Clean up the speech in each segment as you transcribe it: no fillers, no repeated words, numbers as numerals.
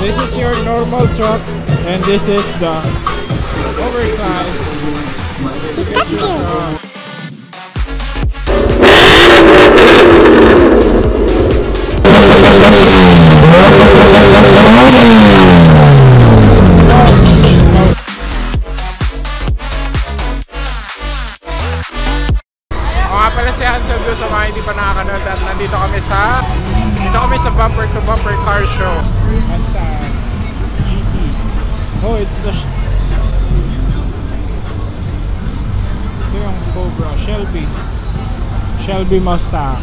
This is your normal truck, and this is the oversized picture truck. Sa mga hindi pa nakakanood at nandito kami sa Bumper2Bumper Carshow. Mustang GT. Oh, it's the ito yung Cobra Shelby Mustang.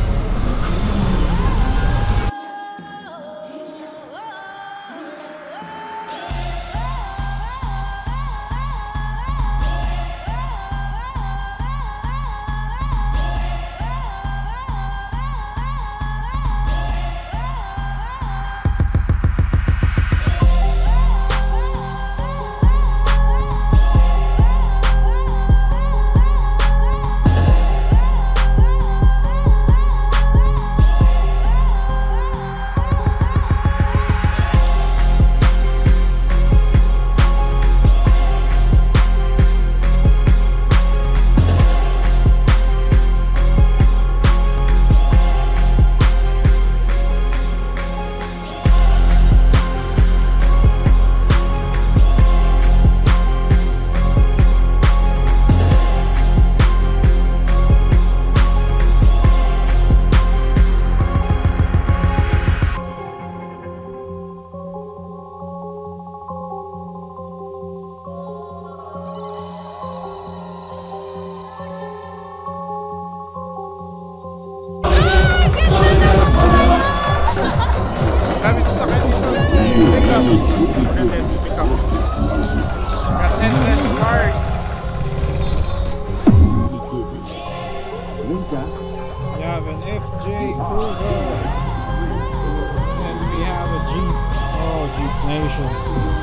We have an FJ Cruiser, and we have a Jeep. Oh, Jeep Nation.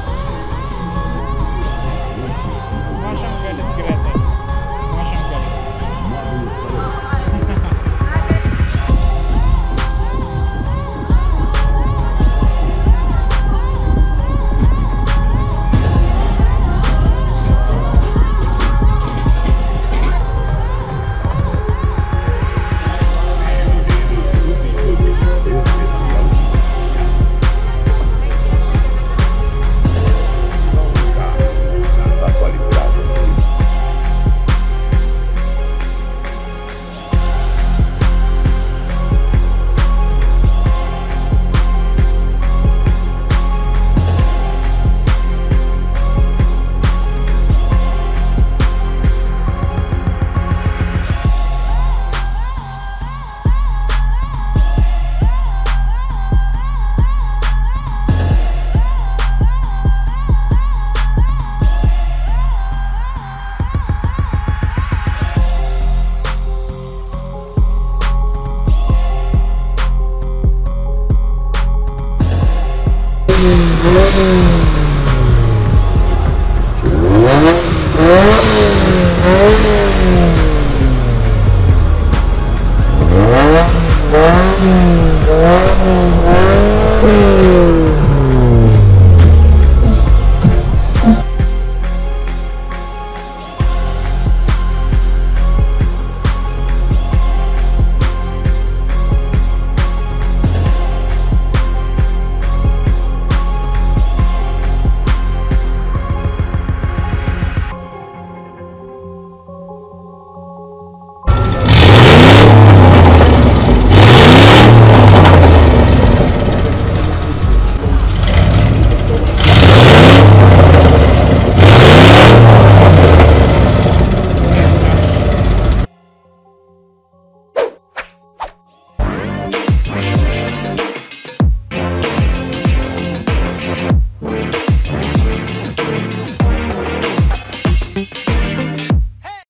Mukha siyang galit-Greta. Mukha siyang galit.